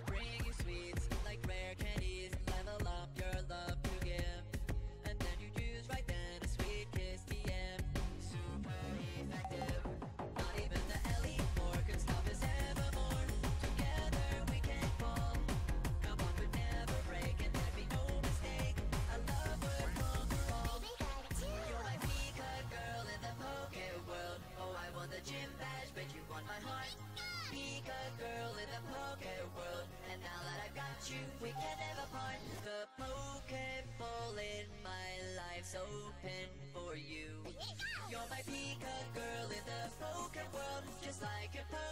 bring you sweets like rare candies. Level up your love to give, and then you choose right then a sweet kiss. TM, super effective. Not even the elite four could stop us evermore. Together we can fall. Come on, we'd never break, and there'd be no mistake. A love would conquer all. You're my Pika girl in the poke world. Oh, I won the gym badge, but you won my heart. Pika girl in the poke world, and now that I've got you, we can never part. The Pokeball in my life's open for you. You're my Pika girl in the poke world, just like a